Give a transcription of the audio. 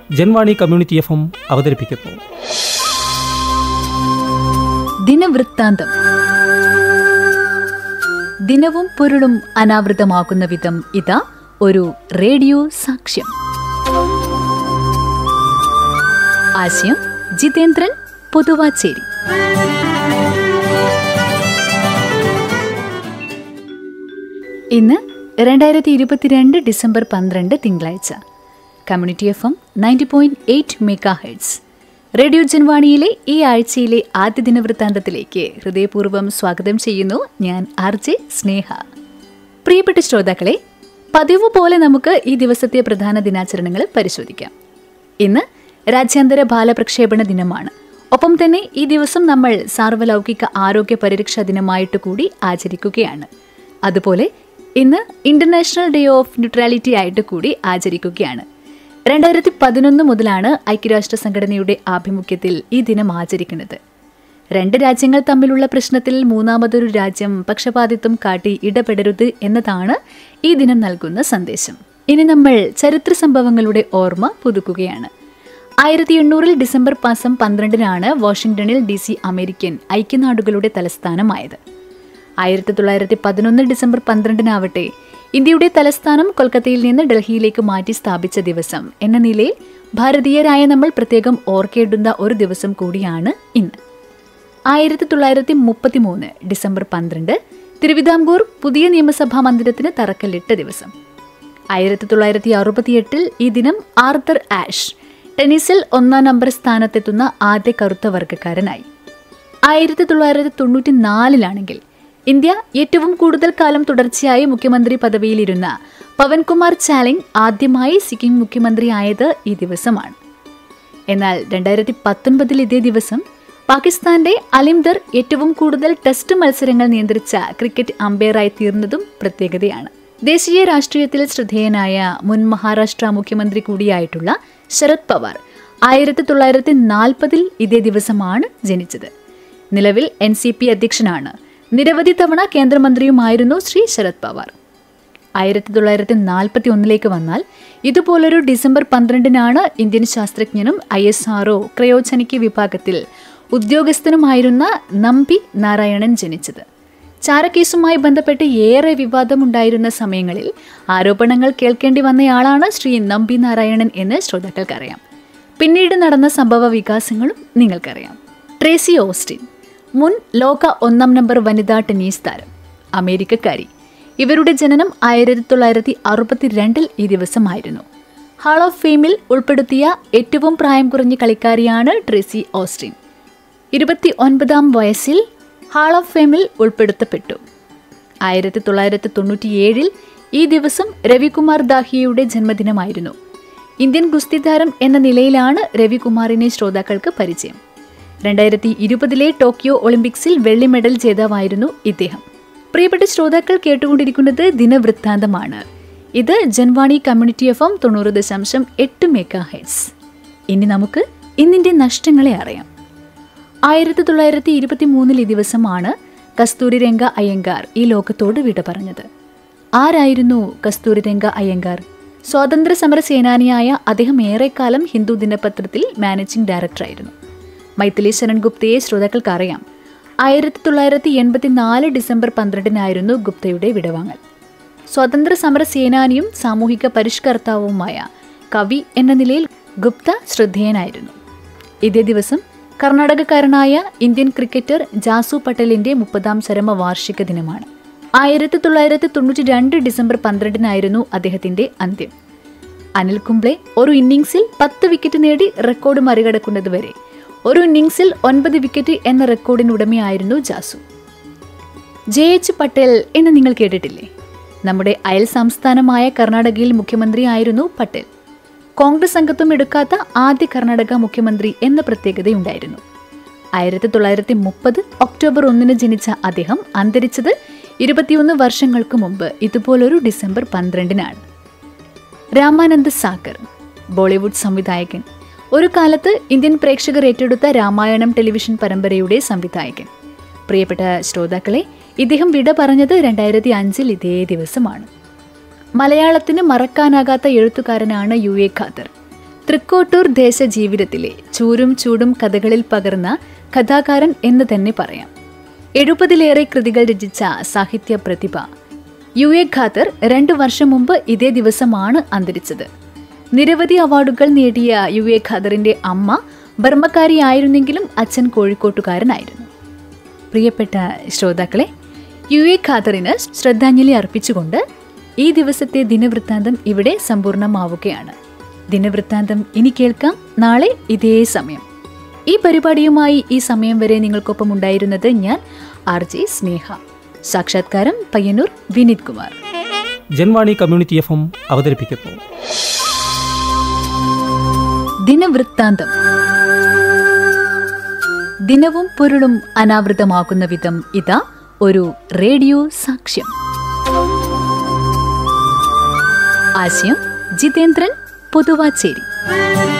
Janvani community FM അവതരിപ്പിക്കുന്നു. ദിനവൃത്താന്തം. ദിനവും പൊരുളും അനാവൃതമാക്കുന്ന വിധം ഇതാ ഒരു റേഡിയോ സാക്ഷ്യം. ആശയം ജിതേന്ദ്രൻ പൊതുവാച്ചേരി. ഇന്ന് 2022 ഡിസംബർ 12 തിങ്കളാഴ്ച. കമ്മ്യൂണിറ്റി FM 90.8 MHz റേഡിയോ ജൻവാണിയിലെ ഈ ആഴ്ചയിലെ ആദ്യ ദിനവൃത്താന്തത്തിലേക്ക് ഹൃദയപൂർവ്വം സ്വാഗതം ചെയ്യുന്നു. ഞാൻ RJ സ്നേഹ. പ്രിയപ്പെട്ട ശ്രോതാക്കളെ, പതിവ് പോലെ നമുക്ക് ഈ ദിവസത്തെ പ്രധാന ദിനാചരണങ്ങൾ പരിശോധിക്കാം. ഇന്ന് രാജ്യാന്തര ബാലപ്രക്ഷേപണ ദിനമാണ്. ഒപ്പം തന്നെ ഈ ദിവസം നമ്മൾ സാർവലൗകിക ആരോഗ്യ പരിരക്ഷാ ദിനമായിട്ട് കൂടി ആചരിക്കുകയാണ്. അതുപോലെ ഇന്ന് ഇന്റർനാഷണൽ ഡേ ഓഫ് ന്യൂട്രാലിറ്റി ആയിട്ട് കൂടി ആചരിക്കുകയാണ്. 2011 മുതലാണ് ഐക്യരാഷ്ട്ര സംഘടനയുടെ ആഭിമുഖ്യത്തിൽ ഈ ദിനം ആചരിക്കുന്നത്. 2 രാജ്യങ്ങൾ തമ്മിലുള്ള പ്രശ്നത്തിൽ മൂന്നാമതൊരു രാജ്യം പക്ഷപാതിത്വം കാട്ടി ഇടപെടരുത് എന്നതാണ് ഈ ദിനം നൽകുന്ന സന്ദേശം. ഇനി നമ്മൾ ചരിത്ര സംഭവങ്ങളുടെ ഓർമ്മ പുതുക്കുകയാണ്. 1800 ഡിസംബർ 12 വാഷിംഗ്ടണിൽ DC അമേരിക്കൻ ഐക്യനാടുകളുടെ തലസ്ഥാനമായത്. 1911 ഡിസംബർ 12 ഇന്ത്യയുടെ തലസ്ഥാനം കൊൽക്കത്തയിൽ നിന്ന് ഡൽഹിയിലേക്ക് മാറ്റി സ്ഥാപിച്ച ദിവസം എന്ന നിലയിൽ ഭാരതീയരായ നമ്മൾ പ്രത്യേകം ഓർക്കേണ്ടുന്ന ഒരു ദിവസം കൂടിയാണ് ഇന്ന്. 1933 ഡിസംബർ 12 തിരുവിതാംകൂർ പുതിയ നിയമസഭാ മന്ദിരത്തിന് തറക്കല്ലിട്ട ദിവസം. 1968 ഈ ദിനം ആർതർ ആഷ് ടെന്നീസിൽ 1ാം നമ്പർ സ്ഥാനത്തെത്തുന്ന ആദ്യ കറുത്ത വർഗ്ഗക്കാരനായി. 1994 ഇന്ത്യ ഏറ്റവും കൂടുതൽ കാലം തുടർച്ചയായി മുഖ്യമന്ത്രി പദവിയിലിരുന്ന പവൻകുമാർ ചാലിംഗ് ആദ്യമായി സിക്കിം മുഖ്യമന്ത്രിയായത് ഈ ദിവസമാണ്. എന്നാൽ 2019 ഇതേ ദിവസം പാകിസ്ഥാന്റെ അലിംദർ ഏറ്റവും കൂടുതൽ ടെസ്റ്റ് മത്സരങ്ങൾ നിയന്ത്രിച്ച ക്രിക്കറ്റ് അമ്പയറായി തീർന്നതും പ്രത്യേകതയാണ്. ദേശീയ രാഷ്ട്രീയത്തിൽ ശ്രദ്ധേയനായ മുൻ മഹാരാഷ്ട്ര മുഖ്യമന്ത്രി കൂടിയായിട്ടുള്ള ശരത് പവാർ 1940 ഇതേ ദിവസമാണ് ജനിച്ചത്. നിലവിൽ NCP അധ്യക്ഷനാണ്. നിരവധി തവണ കേന്ദ്രമന്ത്രിയുമായിരുന്നു ശ്രീ ശരത് പവാർ. 1941 വന്നാൽ ഇതുപോലൊരു ഡിസംബർ 12 ഇന്ത്യൻ ശാസ്ത്രജ്ഞനും ISRO ക്രയോജനിക് വിഭാഗത്തിൽ ഉദ്യോഗസ്ഥനുമായിരുന്ന നമ്പി നാരായണൻ ജനിച്ചത്. ചാരക്കേസുമായി ബന്ധപ്പെട്ട് ഏറെ വിവാദമുണ്ടായിരുന്ന സമയങ്ങളിൽ ആരോപണങ്ങൾ കേൾക്കേണ്ടി വന്നയാളാണ് ശ്രീ നമ്പി നാരായണൻ എന്ന് ശ്രോതാക്കൾക്കറിയാം. പിന്നീട് നടന്ന സംഭവ വികാസങ്ങളും നിങ്ങൾക്കറിയാം. ട്രേസി ഓസ്റ്റിൻ മുൻ ലോക 1ാം നമ്പർ വനിതാ ടെന്നീസ് താരം, അമേരിക്കക്കാരി. ഇവരുടെ ജനനം 1962 ഈ ദിവസമായിരുന്നു. ഹാൾ ഓഫ് ഫെയിമിൽ ഉൾപ്പെടുത്തിയ ഏറ്റവും പ്രായം കുറഞ്ഞ കളിക്കാരിയാണ് ട്രേസി ഓസ്റ്റിൻ. 29ാം വയസ്സിൽ ഹാൾ ഓഫ് ഫെയിമിൽ ഉൾപ്പെടുത്തപ്പെട്ടു. 1997 ഈ ദിവസം രവികുമാർ ദാഹിയയുടെ ജന്മദിനമായിരുന്നു. ഇന്ത്യൻ ഗുസ്തി താരം എന്ന നിലയിലാണ് രവികുമാറിനെ ശ്രോതാക്കൾക്ക് പരിചയം. 2020 ടോക്കിയോ ഒളിമ്പിക്സിൽ വെള്ളി മെഡൽ ജേതാവായിരുന്നു ഇദ്ദേഹം. പ്രിയപ്പെട്ട ശ്രോതാക്കൾ, കേട്ടുകൊണ്ടിരിക്കുന്നത് ദിനവൃത്താന്തമാണ്. ഇത് ജൻവാണി കമ്മ്യൂണിറ്റി FM 90.8 MHz. ഇനി നമുക്ക് ഇന്നിന്റെ നഷ്ടങ്ങളെ അറിയാം. 1923 ഈ ദിവസമാണ് കസ്തൂരിരംഗ അയ്യങ്കാർ ഈ ലോകത്തോട് വിട പറഞ്ഞത്. ആരായിരുന്നു കസ്തൂരിരംഗ അയ്യങ്കാർ? സ്വാതന്ത്ര്യ സമര സേനാനിയായ അദ്ദേഹം ഏറെക്കാലം ഹിന്ദു ദിനപത്രത്തിൽ മാനേജിംഗ് ഡയറക്ടറായിരുന്നു. മൈഥിലി ശരൺ ഗുപ്തയെ ശ്രോതാക്കൾക്ക് അറിയാം. 1984 ഡിസംബർ 12 ഗുപ്തയുടെ വിടവാങ്ങൽ. സ്വാതന്ത്ര്യ സമര സേനാനിയും സാമൂഹിക പരിഷ്കർത്താവുമായ കവി എന്ന നിലയിൽ ഗുപ്ത ശ്രദ്ധേയനായിരുന്നു. ഇതേ ദിവസം കർണാടകക്കാരനായ ഇന്ത്യൻ ക്രിക്കറ്റർ ജാസു പട്ടേലിന്റെ 30ാം ചരമവാർഷിക ദിനമാണ്. 1992 ഡിസംബർ 12 അദ്ദേഹത്തിന്റെ അന്ത്യം. അനിൽ കുംബ്ലെ ഒരു ഇന്നിംഗ്സിൽ 10 വിക്കറ്റ് നേടി റെക്കോർഡ് മറികടക്കുന്നതുവരെ ഒരു ഇന്നിംഗ്സിൽ 9 വിക്കറ്റ് എന്ന റെക്കോർഡിനുടമയായിരുന്നു ജാസു. JH പട്ടേൽ എന്ന് നിങ്ങൾ കേട്ടിട്ടില്ലേ? നമ്മുടെ അയൽ സംസ്ഥാനമായ കർണാടകയിൽ മുഖ്യമന്ത്രിയായിരുന്നു പട്ടേൽ. കോൺഗ്രസ് അംഗത്വം എടുക്കാത്ത ആദ്യ കർണാടക മുഖ്യമന്ത്രി എന്ന പ്രത്യേകതയുണ്ടായിരുന്നു. 1930 ഒക്ടോബർ 1 ജനിച്ച അദ്ദേഹം അന്തരിച്ചത് 21 വർഷങ്ങൾക്ക് മുമ്പ് ഇതുപോലൊരു ഡിസംബർ 12 രാമാനന്ദ് സാഗർ, ബോളിവുഡ് സംവിധായകൻ. ഒരു കാലത്ത് ഇന്ത്യൻ പ്രേക്ഷകർ ഏറ്റെടുത്ത രാമായണം ടെലിവിഷൻ പരമ്പരയുടെ സംവിധായകൻ. പ്രിയപ്പെട്ട ശ്രോതാക്കളെ, ഇദ്ദേഹം വിട പറഞ്ഞത് 2005 ഇതേ ദിവസമാണ്. മലയാളത്തിന് മറക്കാനാകാത്ത എഴുത്തുകാരനാണ് UA ഖാദർ. തൃക്കോട്ടൂർ ദേശജീവിതത്തിലെ ചൂരും ചൂടും കഥകളിൽ പകർന്ന കഥാകാരൻ എന്ന് തന്നെ പറയാം. 70-ലേറെ കൃതികൾ രചിച്ച സാഹിത്യ പ്രതിഭ UA ഖാദർ 2 വർഷം മുമ്പ് ഇതേ ദിവസമാണ് അന്തരിച്ചത്. നിരവധി അവാർഡുകൾ നേടിയ UA ഖാദറിന്റെ അമ്മ ബർമ്മക്കാരിയായിരുന്നെങ്കിലും അച്ഛൻ കോഴിക്കോട്ടുകാരനായിരുന്നു. പ്രിയപ്പെട്ട ശ്രോതാക്കളെ, UA ഖാദറിന് ശ്രദ്ധാഞ്ജലി അർപ്പിച്ചുകൊണ്ട് ഈ ദിവസത്തെ ദിനവൃത്താന്തം ഇവിടെ സമ്പൂർണ്ണമാവുകയാണ്. ദിനവൃത്താന്തം ഇനി കേൾക്കാം നാളെ ഇതേ സമയം. ഈ പരിപാടിയുമായി ഈ സമയം വരെ നിങ്ങൾക്കൊപ്പം ഉണ്ടായിരുന്നത് ഞാൻ RJ സ്നേഹ. സാക്ഷാത്കാരം പയ്യന്നൂർ വിനീത് കുമാർ. ജൻവാണി കമ്മ്യൂണിറ്റി FM അവതരിപ്പിക്കുന്നു ദിനവൃത്താന്തം. ദിനവും പൊരുളും അനാവൃതമാകുന്ന വിധം ഇതാ ഒരു റേഡിയോ സാക്ഷ്യം. ആശയം ജിതേന്ദ്രൻ പൊതുവാച്ചേരി.